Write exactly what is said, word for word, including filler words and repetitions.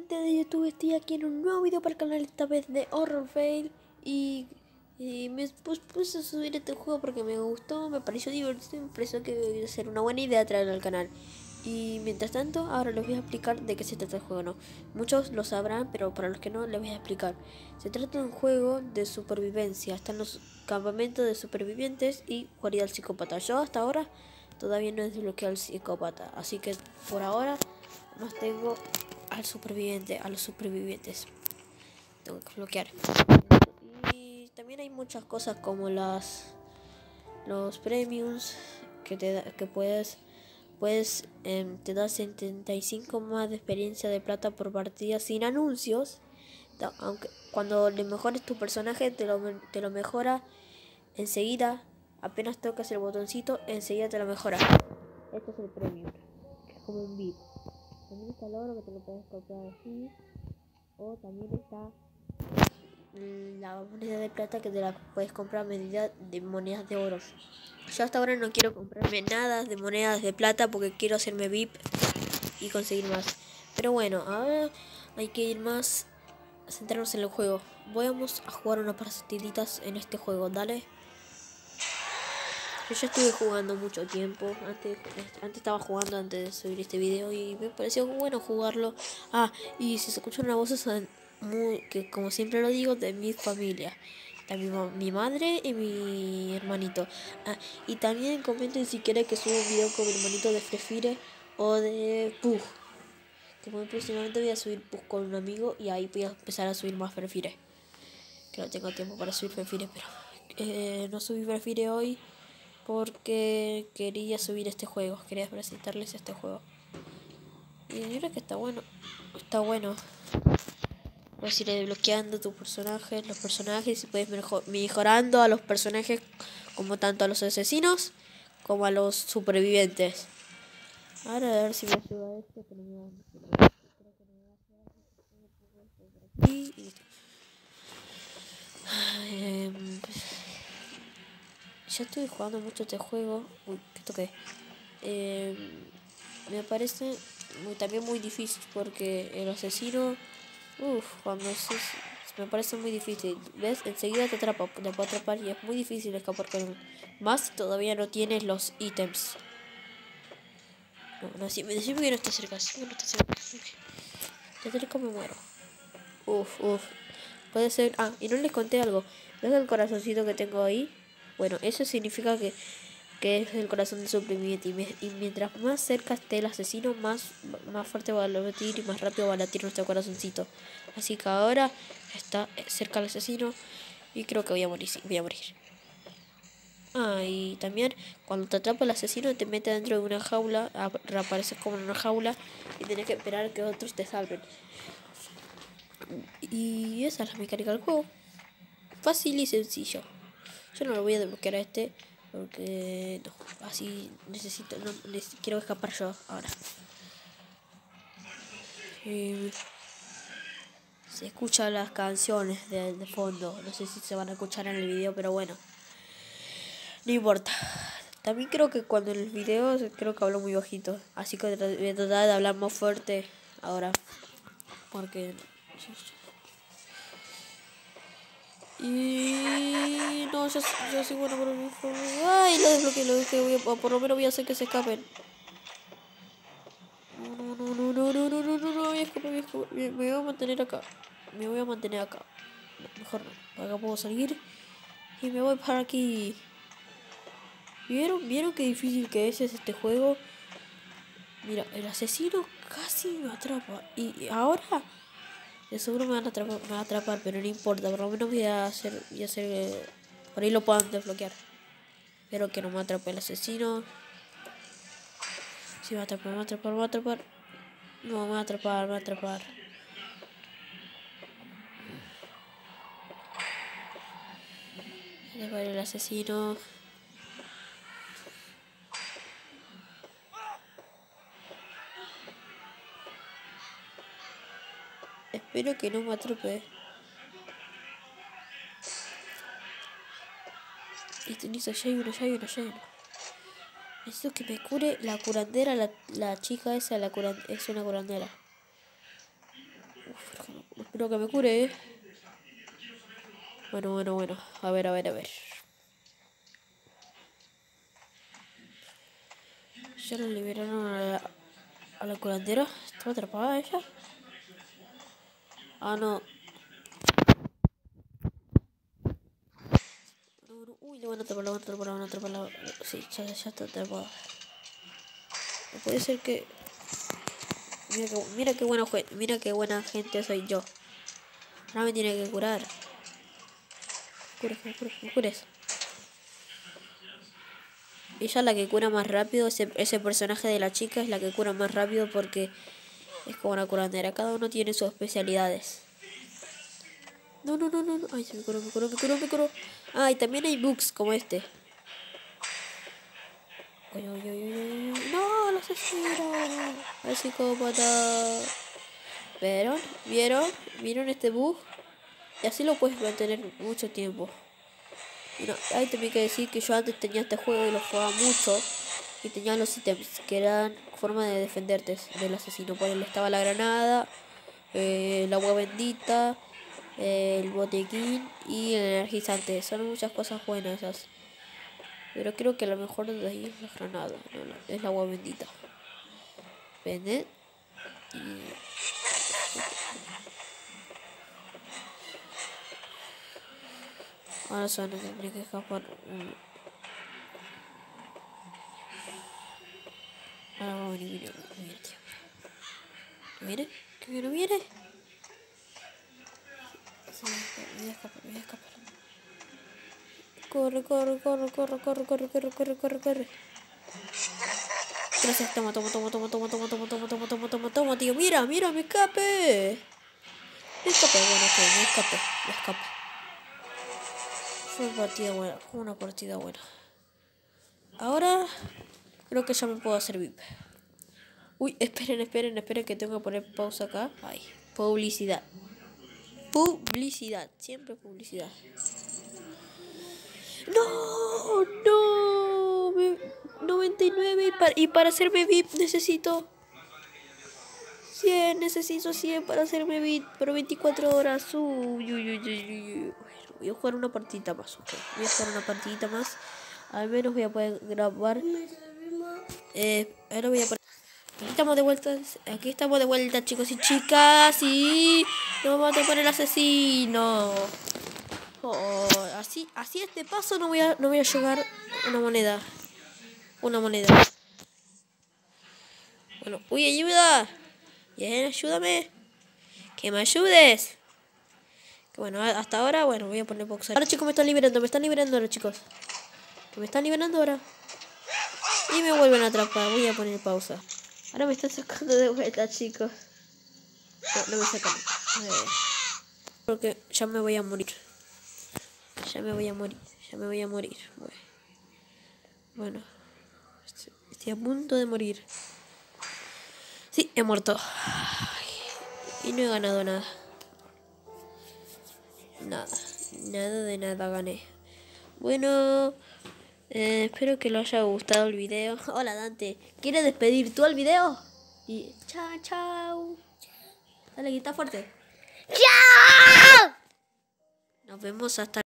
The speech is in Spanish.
gente de YouTube, estoy aquí en un nuevo video para el canal, esta vez de Horror Fail. Y, y me pus- puse a subir este juego porque me gustó, me pareció divertido, me pareció que iba a ser una buena idea traerlo al canal. Y mientras tanto, ahora les voy a explicar de qué se trata el juego, ¿no? Muchos lo sabrán, pero para los que no, les voy a explicar. Se trata de un juego de supervivencia. Están los campamentos de supervivientes y guarida al psicópata. Yo hasta ahora todavía no he desbloqueado al psicópata, así que por ahora no tengo al superviviente, a los supervivientes. Tengo que bloquear. Y también hay muchas cosas como las los premiums que te da, que puedes puedes eh, te da setenta y cinco más de experiencia de plata por partida sin anuncios. Aunque cuando le mejores tu personaje te lo, te lo mejora enseguida. Apenas tocas el botoncito, enseguida te lo mejora. Este es el premium, que es como un V I P. También está el oro, que te lo puedes comprar así. O también está la moneda de plata, que te la puedes comprar a medida de monedas de oro. Yo hasta ahora no quiero comprarme nada de monedas de plata porque quiero hacerme V I P y conseguir más. Pero bueno, ahora hay que ir más a centrarnos en el juego. Vamos a jugar unas partiditas en este juego, dale. Yo ya estuve jugando mucho tiempo. Antes, antes estaba jugando antes de subir este video y me pareció bueno jugarlo. Ah, y si se escuchan una voz muy, que como siempre lo digo, de mi familia. Está mi, mi madre y mi hermanito. Ah, y también comenten si quieren que suba un video con mi hermanito de Free Fire o de Pug. Que muy próximamente voy a subir Pug con un amigo y ahí voy a empezar a subir más Free Fire. Que no tengo tiempo para subir Free Fire, pero eh, no subí Free Fire hoy porque quería subir este juego, quería presentarles este juego. Y mira que está bueno, está bueno. Puedes ir desbloqueando tus personajes, los personajes, y puedes mejorando a los personajes, como tanto a los asesinos como a los supervivientes. Ahora a ver si me ayuda este, pero no me va a y, y eh, ya estoy jugando mucho este juego. Uy, ¿qué toqué? Eh, me parece muy, también muy difícil porque el asesino, uff, cuando se, me parece muy difícil. ¿Ves? Enseguida te atrapa, te puede atrapar y es muy difícil escapar con él. Más todavía no tienes los ítems. No, no, si me decimos que no está cerca, si no está cerca. Ya cerca me muero. Uff, uff. Puede ser. Ah, y no les conté algo. ¿Ves el corazoncito que tengo ahí? Bueno, eso significa que que es el corazón del superviviente. Y, me, y mientras más cerca esté el asesino, más, más fuerte va a latir y más rápido va a latir nuestro corazoncito. Así que ahora está cerca el asesino y creo que voy a morir. Sí, voy a morir. Ah, y también cuando te atrapa el asesino te mete dentro de una jaula, reapareces como en una jaula y tenés que esperar que otros te salven. Y esa es la mecánica del juego. Fácil y sencillo. Yo no lo voy a desbloquear a este porque no, así necesito, no, neces quiero escapar yo ahora. Eh, se escuchan las canciones de, de fondo, no sé si se van a escuchar en el video, pero bueno, no importa. También creo que cuando en el video creo que hablo muy bajito, así que voy a tratar de hablar más fuerte ahora, porque y no, yo, yo soy bueno por mi forma. Ay, lo desbloqueé, lo desbloqueé, voy a, por lo menos voy a hacer que se escapen. No, no, no, no, no, no, no, no, no, voy a escapar, voy a escapar. Me, me voy a mantener acá. Me voy a mantener acá. No, mejor no. Acá puedo salir. Y me voy para aquí. ¿Vieron? ¿Vieron qué difícil que es este juego? Mira, el asesino casi me atrapa. Y ahora de seguro me van a atrapar, me va a atrapar, pero no importa. Por lo menos voy a hacer, voy a hacer eh, por ahí lo puedan desbloquear. Espero que no me atrape el asesino. Si me va a atrapar, me va a atrapar, me va a atrapar. No, me va a atrapar, me va a atrapar. Le va el asesino. Espero que no me atrape. Listo, listo, ya hay uno, ya hay uno, ya hay uno. Necesito que me cure la curandera, la, la chica esa la curan, es una curandera. Creo que me cure. Bueno, bueno, bueno. A ver, a ver, a ver. Ya la liberaron a la, a la curandera. ¿Estaba atrapada ella? Ah, no. No, no. Uy, le van a atrapar, le van a atrapar, le van a atrapar. La... Sí, ya, ya está atrapada. No puede ser que... Mira que, mira qué buena, mira qué buena gente soy yo. Ahora me tiene que curar. Cures, cures, cures. Ella es la que cura más rápido. Ese, ese personaje de la chica es la que cura más rápido porque es como una curandera. Cada uno tiene sus especialidades. No, no, no, no. Ay, se me curó, me curó, me curó, me curó. Ah, y también hay bugs como este. Uy, uy, uy, uy, uy. No, lo asesino. El psicópata. ¿Vieron? ¿Vieron? ¿Vieron este bug? Y así lo puedes mantener mucho tiempo. Y no, hay también que decir que yo antes tenía este juego y lo jugaba mucho. Y tenía los ítems que eran forma de defenderte del asesino. Por él estaba la granada, eh, el agua bendita, eh, el botequín y el energizante. Son muchas cosas buenas esas. Pero creo que lo mejor de ahí es la granada, no, no, es la agua bendita. ¿Ven? Y... ahora se van a tener que escapar. Ahora va a venir, viene, viene, tío. ¿Viene? ¿Que no viene? Sí, me voy a escapar, me voy a escapar. Corre, corre, corre, corre, corre, corre, corre, corre, corre, corre. Gracias, toma, toma, toma, toma, toma, toma, toma, toma, toma, toma, toma, toma, tío. Mira, mira, me escape. Me escapé, bueno, ok, me escapé, me escapé. Fue una partida buena, fue una partida buena. Ahora creo que ya me puedo hacer V I P. Uy, esperen, esperen, esperen que tengo que poner pausa acá. Ay, publicidad. Publicidad, siempre publicidad. No, no, me, noventa y nueve y para, y para hacerme V I P necesito cien, necesito cien para hacerme V I P por veinticuatro horas. Uy, uy, uy, uy, uy. Voy a jugar una partidita más, okay. Voy a jugar una partidita más. Al menos voy a poder grabar. Eh, ahora voy a poner... Aquí estamos de vuelta, aquí estamos de vuelta, chicos y chicas. Y nos vamos a poner el asesino. Oh, así, así este paso no voy a, no voy a llegar una moneda. Una moneda. Bueno, uy, ayuda. Bien, ayúdame. Que me ayudes. Que bueno, hasta ahora, bueno, voy a poner boxer. Ahora, chicos, me están liberando, me están liberando ahora, chicos. Que me están liberando ahora. Y me vuelven a atrapar. Voy a poner pausa. Ahora me están sacando de vuelta, chicos. No, no me sacan. Eh, porque ya me voy a morir. Ya me voy a morir. Ya me voy a morir. Bueno. Estoy a punto de morir. Sí, he muerto. Y no he ganado nada. Nada. Nada de nada gané. Bueno. Eh, espero que les haya gustado el video. Hola, Dante. ¿Quieres despedir tú el video? Y chao, chao. Dale, grita fuerte. ¡Chao! Nos vemos hasta